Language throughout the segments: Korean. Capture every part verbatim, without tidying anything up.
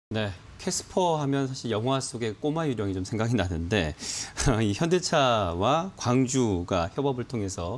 네, 캐스퍼 하면 사실 영화 속의 꼬마 유령이 좀 생각이 나는데 이 현대차와 광주가 협업을 통해서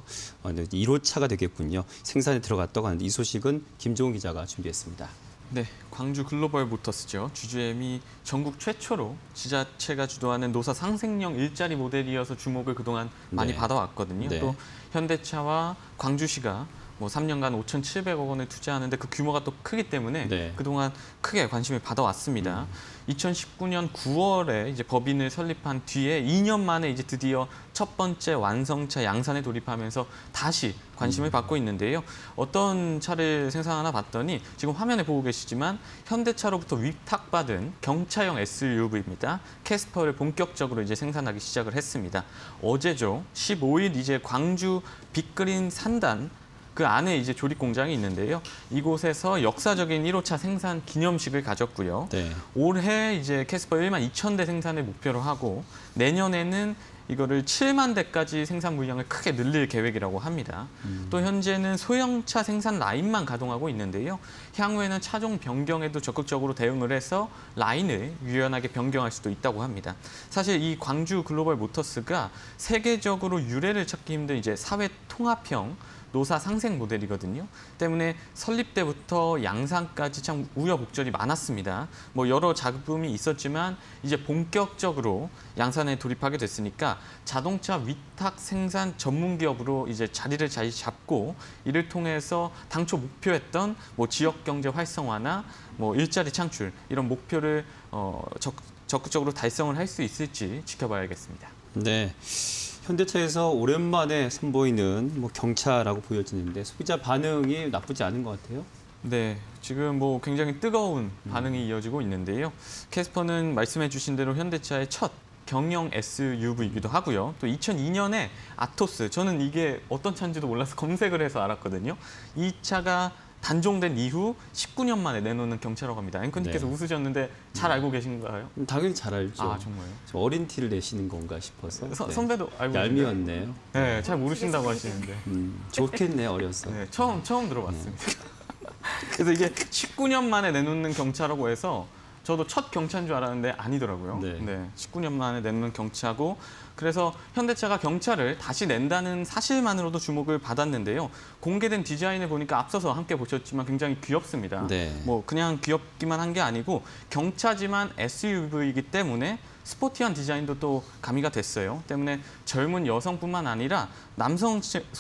일 호차가 되겠군요. 생산에 들어갔다고 하는데 이 소식은 김종훈 기자가 준비했습니다. 네, 광주 글로벌 모터스죠. 주주엠이 전국 최초로 지자체가 주도하는 노사 상생형 일자리 모델이어서 주목을 그동안 많이 네. 받아왔거든요. 네. 또 현대차와 광주시가 뭐 삼 년간 오천칠백억 원을 투자하는데 그 규모가 또 크기 때문에 네. 그동안 크게 관심을 받아왔습니다. 음. 이천십구 년 구월에 이제 법인을 설립한 뒤에 이 년 만에 이제 드디어 첫 번째 완성차 양산에 돌입하면서 다시 관심을 음. 받고 있는데요. 어떤 차를 생산하나 봤더니 지금 화면에 보고 계시지만 현대차로부터 위탁받은 경차형 에스유브이입니다. 캐스퍼를 본격적으로 이제 생산하기 시작을 했습니다. 어제죠. 십오 일 이제 광주 빅그린 산단 그 안에 이제 조립 공장이 있는데요. 이곳에서 역사적인 일 호차 생산 기념식을 가졌고요. 네. 올해 이제 캐스퍼 일만 이천 대 생산을 목표로 하고 내년에는 이거를 칠만 대까지 생산 물량을 크게 늘릴 계획이라고 합니다. 음. 또 현재는 소형차 생산 라인만 가동하고 있는데요. 향후에는 차종 변경에도 적극적으로 대응을 해서 라인을 유연하게 변경할 수도 있다고 합니다. 사실 이 광주 글로벌 모터스가 세계적으로 유례를 찾기 힘든 이제 사회 통합형 노사 상생 모델이거든요. 때문에 설립 때부터 양산까지 참 우여곡절이 많았습니다. 뭐 여러 작품이 있었지만 이제 본격적으로 양산에 돌입하게 됐으니까 자동차 위탁 생산 전문 기업으로 이제 자리를 잘 잡고 이를 통해서 당초 목표했던 뭐 지역 경제 활성화나 뭐 일자리 창출 이런 목표를 어, 적, 적극적으로 달성을 할 수 있을지 지켜봐야겠습니다. 네. 현대차에서 오랜만에 선보이는 뭐 경차라고 보여지는데 소비자 반응이 나쁘지 않은 것 같아요. 네, 지금 뭐 굉장히 뜨거운 반응이 이어지고 있는데요. 캐스퍼는 말씀해 주신 대로 현대차의 첫 경영 에스유브이이기도 하고요. 또 이천이 년에 아토스, 저는 이게 어떤 차인지도 몰라서 검색을 해서 알았거든요. 이 차가 단종된 이후 십구 년 만에 내놓는 경차라고 합니다. 앵커님께서 네. 웃으셨는데 잘 알고 계신가요? 당연히 잘 알죠. 아, 정말요? 좀 어린 티를 내시는 건가 싶어서. 서, 네. 선배도 알고 계신가요? 얄미웠네요. 네, 잘 모르신다고 하시는데. 음, 좋겠네, 어려서. 네, 처음 처음 들어봤습니다. 그래서 이게 십구 년 만에 내놓는 경차라고 해서 저도 첫 경차인 줄 알았는데 아니더라고요. 네. 네, 십구 년 만에 내놓는 경차고 그래서 현대차가 경차를 다시 낸다는 사실만으로도 주목을 받았는데요. 공개된 디자인을 보니까 앞서서 함께 보셨지만 굉장히 귀엽습니다. 네. 뭐 그냥 귀엽기만 한 게 아니고 경차지만 에스유브이이기 때문에 스포티한 디자인도 또 가미가 됐어요. 때문에 젊은 여성뿐만 아니라 남성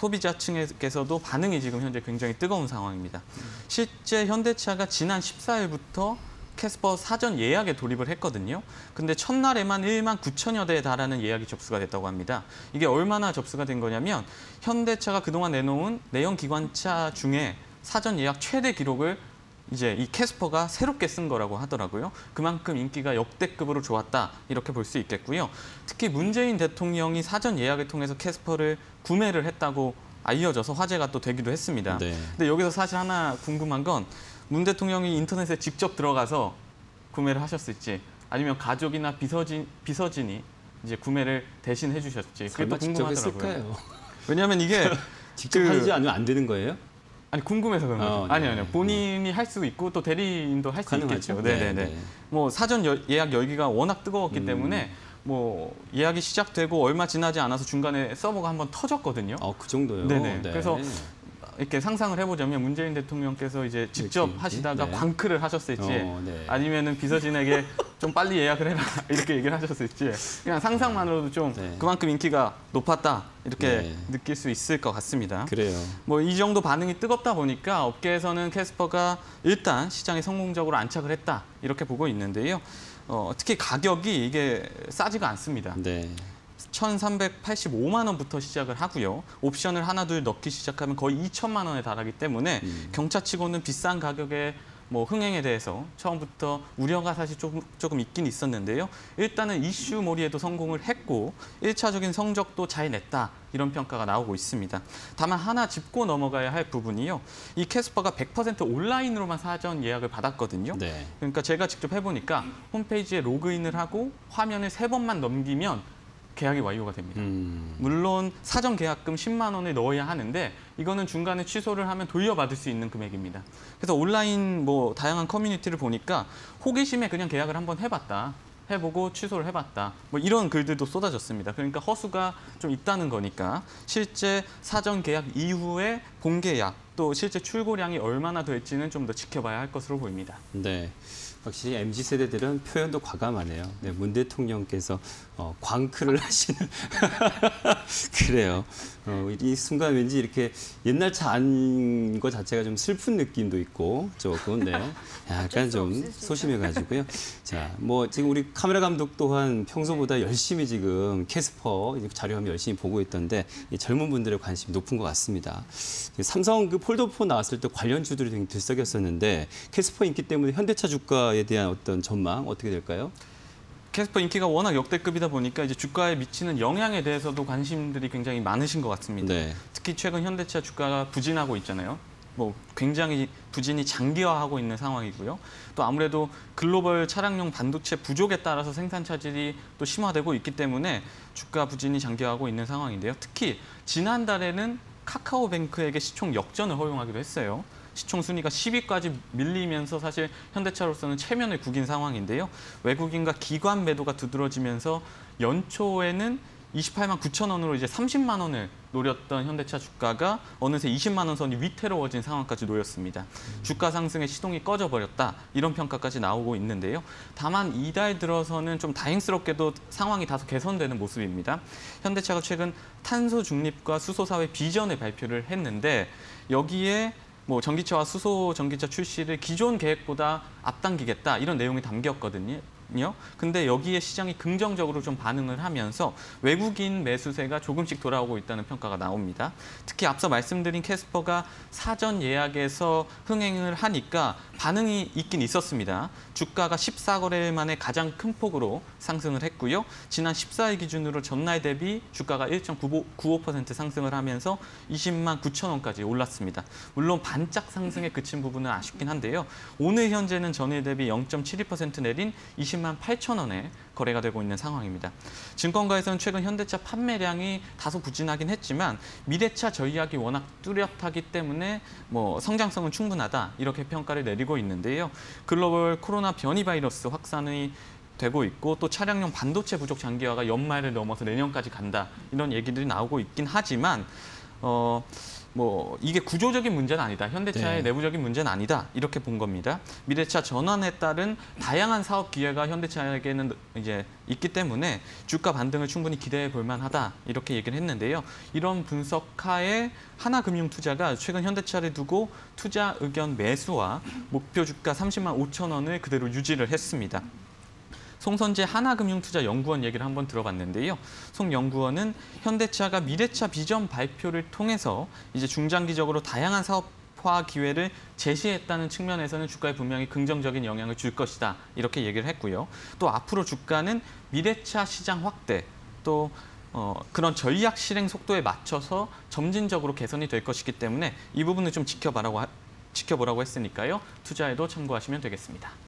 소비자층에서도 반응이 지금 현재 굉장히 뜨거운 상황입니다. 실제 현대차가 지난 십사 일부터 캐스퍼 사전 예약에 돌입을 했거든요. 근데 첫날에만 일만 구천여 대에 달하는 예약이 접수가 됐다고 합니다. 이게 얼마나 접수가 된 거냐면 현대차가 그동안 내놓은 내연 기관차 중에 사전 예약 최대 기록을 이제 이 캐스퍼가 새롭게 쓴 거라고 하더라고요. 그만큼 인기가 역대급으로 좋았다 이렇게 볼 수 있겠고요. 특히 문재인 대통령이 사전 예약을 통해서 캐스퍼를 구매를 했다고 알려져서 화제가 또 되기도 했습니다. 네. 근데 여기서 사실 하나 궁금한 건 문 대통령이 인터넷에 직접 들어가서 구매를 하셨을지 아니면 가족이나 비서진, 비서진이 이제 구매를 대신 해주셨지. 그게 또 궁금하더라고요. 했을까요? 왜냐하면 이게 직접 그, 하지 않으면 안 되는 거예요? 아니 궁금해서 그런 거죠. 어, 네. 아니 아니요. 본인이 할 수 있고 또 대리인도 할 수 있겠죠. 네네네. 네, 네. 뭐 사전 여, 예약 열기가 워낙 뜨거웠기 음. 때문에 뭐 예약이 시작되고 얼마 지나지 않아서 중간에 서버가 한번 터졌거든요. 어, 그 정도요? 네네. 네. 그래서 이렇게 상상을 해보자면 문재인 대통령께서 이제 직접 그렇지, 하시다가 네. 광크를 하셨을지 어, 네. 아니면은 비서진에게 좀 빨리 예약을 해라 이렇게 얘기를 하셨을지 그냥 상상만으로도 좀 네. 그만큼 인기가 높았다 이렇게 네. 느낄 수 있을 것 같습니다. 그래요. 뭐 이 정도 반응이 뜨겁다 보니까 업계에서는 캐스퍼가 일단 시장에 성공적으로 안착을 했다 이렇게 보고 있는데요. 어, 특히 가격이 이게 싸지가 않습니다. 네. 천삼백팔십오만 원부터 시작을 하고요. 옵션을 하나 둘 넣기 시작하면 거의 이천만 원에 달하기 때문에 음. 경차치고는 비싼 가격의 뭐 흥행에 대해서 처음부터 우려가 사실 조금, 조금 있긴 있었는데요. 일단은 이슈몰이에도 성공을 했고 일차적인 성적도 잘 냈다. 이런 평가가 나오고 있습니다. 다만 하나 짚고 넘어가야 할 부분이요. 이 캐스퍼가 백 퍼센트 온라인으로만 사전 예약을 받았거든요. 네. 그러니까 제가 직접 해보니까 홈페이지에 로그인을 하고 화면을 세 번만 넘기면 계약이 완료가 됩니다. 음. 물론 사전 계약금 십만 원을 넣어야 하는데 이거는 중간에 취소를 하면 돌려받을 수 있는 금액입니다. 그래서 온라인 뭐 다양한 커뮤니티를 보니까 호기심에 그냥 계약을 한번 해봤다. 해보고 취소를 해봤다. 뭐 이런 글들도 쏟아졌습니다. 그러니까 허수가 좀 있다는 거니까 실제 사전 계약 이후에 본계약 또 실제 출고량이 얼마나 될지는 좀 더 지켜봐야 할 것으로 보입니다. 네. 확실히 엠지 세대들은 표현도 과감하네요. 네, 문 대통령께서 어, 광크를 하시는 그래요. 어, 이 순간 왠지 이렇게 옛날 차 안 거 자체가 좀 슬픈 느낌도 있고 조금 네, 약간 좀 소심해가지고요. 자, 뭐 지금 우리 카메라 감독 또한 평소보다 열심히 지금 캐스퍼 자료화면 열심히 보고 있던데 이 젊은 분들의 관심이 높은 것 같습니다. 삼성 그 폴더폰 나왔을 때 관련주들이 되게 들썩였었는데 캐스퍼 인기 때문에 현대차 주가에 대한 어떤 전망 어떻게 될까요? 캐스퍼 인기가 워낙 역대급이다 보니까 이제 주가에 미치는 영향에 대해서도 관심들이 굉장히 많으신 것 같습니다. 네. 특히 최근 현대차 주가가 부진하고 있잖아요. 뭐 굉장히 부진이 장기화하고 있는 상황이고요. 또 아무래도 글로벌 차량용 반도체 부족에 따라서 생산 차질이 또 심화되고 있기 때문에 주가 부진이 장기화하고 있는 상황인데요. 특히 지난달에는 카카오뱅크에게 시총 역전을 허용하기도 했어요. 시총 순위가 십 위까지 밀리면서 사실 현대차로서는 체면을 구긴 상황인데요. 외국인과 기관 매도가 두드러지면서 연초에는 이십팔만 구천 원으로 이제 삼십만 원을 노렸던 현대차 주가가 어느새 이십만 원 선이 위태로워진 상황까지 놓였습니다. 주가 상승의 시동이 꺼져버렸다 이런 평가까지 나오고 있는데요. 다만 이달 들어서는 좀 다행스럽게도 상황이 다소 개선되는 모습입니다. 현대차가 최근 탄소 중립과 수소 사회 비전을 발표를 했는데 여기에 뭐 전기차와 수소 전기차 출시를 기존 계획보다 앞당기겠다 이런 내용이 담겼거든요. 근데 여기에 시장이 긍정적으로 좀 반응을 하면서 외국인 매수세가 조금씩 돌아오고 있다는 평가가 나옵니다. 특히 앞서 말씀드린 캐스퍼가 사전 예약에서 흥행을 하니까 반응이 있긴 있었습니다. 주가가 십사 거래일 만에 가장 큰 폭으로 상승을 했고요. 지난 십사 일 기준으로 전날 대비 주가가 일 점 구오 퍼센트 상승을 하면서 이십만 구천 원까지 올랐습니다. 물론 반짝 상승에 그친 부분은 아쉽긴 한데요. 오늘 현재는 전일 대비 영 점 칠이 퍼센트 내린 이십만 팔천 원에 거래가 되고 있는 상황입니다. 증권가에서는 최근 현대차 판매량이 다소 부진하긴 했지만 미래차 전략이 워낙 뚜렷하기 때문에 뭐 성장성은 충분하다 이렇게 평가를 내리고 있는데요. 글로벌 코로나 변이 바이러스 확산이 되고 있고 또 차량용 반도체 부족 장기화가 연말을 넘어서 내년까지 간다 이런 얘기들이 나오고 있긴 하지만 어. 뭐 이게 구조적인 문제는 아니다. 현대차의 네. 내부적인 문제는 아니다. 이렇게 본 겁니다. 미래차 전환에 따른 다양한 사업 기회가 현대차에게는 이제 있기 때문에 주가 반등을 충분히 기대해 볼 만하다. 이렇게 얘기를 했는데요. 이런 분석하에 하나금융투자가 최근 현대차를 두고 투자 의견 매수와 목표 주가 삼십만 오천 원을 그대로 유지를 했습니다. 송선재 하나금융투자연구원 얘기를 한번 들어봤는데요. 송 연구원은 현대차가 미래차 비전 발표를 통해서 이제 중장기적으로 다양한 사업화 기회를 제시했다는 측면에서는 주가에 분명히 긍정적인 영향을 줄 것이다. 이렇게 얘기를 했고요. 또 앞으로 주가는 미래차 시장 확대, 또 어, 그런 전략 실행 속도에 맞춰서 점진적으로 개선이 될 것이기 때문에 이 부분을 좀 지켜봐라고 하, 지켜보라고 했으니까요. 투자에도 참고하시면 되겠습니다.